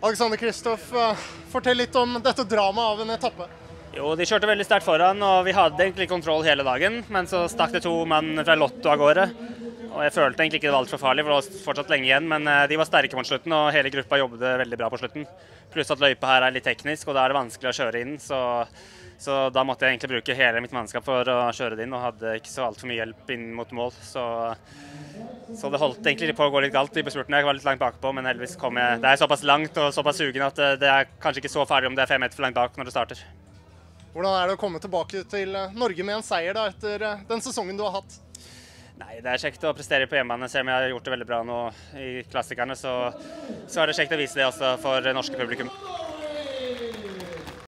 Alexander Kristoff, fortell litt om dette dramaet av en etappe. Jo, de kjørte veldig sterkt foran, og vi hadde egentlig kontroll hele dagen, men så stakk det 2 mann fra Lotto av gårde. Og jeg følte egentlig ikke det var alt for farlig, for det var fortsatt lenge igjen, men de var sterke mot slutten, og hele gruppa jobbet veldig bra på slutten. Pluss at løypa her er litt teknisk, og da er det vanskelig å kjøre inn, så da måtte jeg egentlig bruke hele mitt mannskap for å kjøre det inn, og hadde ikke så alt for mye hjelp inn mot mål. Så det holdt egentlig på å gå litt galt i bespurten. Jeg var litt langt bakpå, men heldigvis kom jeg. Det er såpass langt og såpass sugen at det er kanskje ikke så farlig om det er 5 meter for langt bak når det starter. Hvordan er det å komme tilbake til Norge med en seier da, etter den sesongen du har hatt? Nei, det er kjekt å prestere på hjemmebane. Selv om jeg har gjort det veldig bra nå i klassikerne, så er det kjekt å vise det også for norske publikum.